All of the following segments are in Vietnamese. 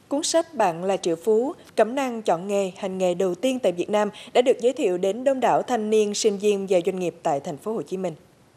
Cuốn sách Bạn là triệu phú, cẩm nang chọn nghề, hành nghề đầu tiên tại Việt Nam đã được giới thiệu đến đông đảo thanh niên, sinh viên và doanh nghiệp tại thành phố Hồ Chí Minh.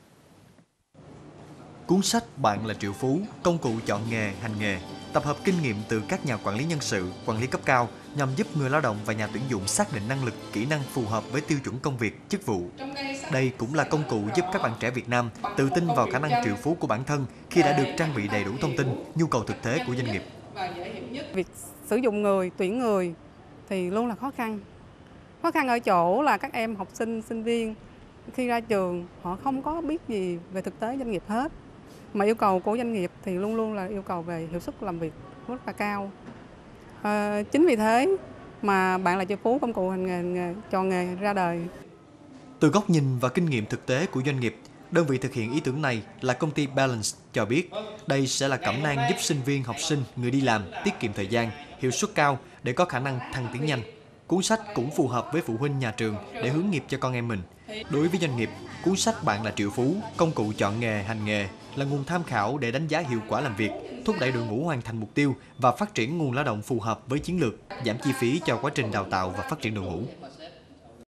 Cuốn sách Bạn là triệu phú, công cụ chọn nghề, hành nghề, tập hợp kinh nghiệm từ các nhà quản lý nhân sự, quản lý cấp cao nhằm giúp người lao động và nhà tuyển dụng xác định năng lực, kỹ năng phù hợp với tiêu chuẩn công việc, chức vụ. Đây cũng là công cụ giúp các bạn trẻ Việt Nam tự tin vào khả năng triệu phú của bản thân khi đã được trang bị đầy đủ thông tin, nhu cầu thực tế của doanh nghiệp. Việc sử dụng người, tuyển người thì luôn là khó khăn. Khó khăn ở chỗ là các em học sinh, sinh viên khi ra trường họ không có biết gì về thực tế doanh nghiệp hết. Mà yêu cầu của doanh nghiệp thì luôn luôn là yêu cầu về hiệu suất làm việc rất là cao. Chính vì thế mà Bạn là triệu phú, công cụ hành nghề, chọn nghề ra đời. Từ góc nhìn và kinh nghiệm thực tế của doanh nghiệp, đơn vị thực hiện ý tưởng này là công ty Balance cho biết đây sẽ là cẩm nang giúp sinh viên, học sinh, người đi làm tiết kiệm thời gian, hiệu suất cao để có khả năng thăng tiến nhanh. Cuốn sách cũng phù hợp với phụ huynh nhà trường để hướng nghiệp cho con em mình. Đối với doanh nghiệp, cuốn sách Bạn là triệu phú, công cụ chọn nghề, hành nghề là nguồn tham khảo để đánh giá hiệu quả làm việc, thúc đẩy đội ngũ hoàn thành mục tiêu và phát triển nguồn lao động phù hợp với chiến lược, giảm chi phí cho quá trình đào tạo và phát triển đội ngũ.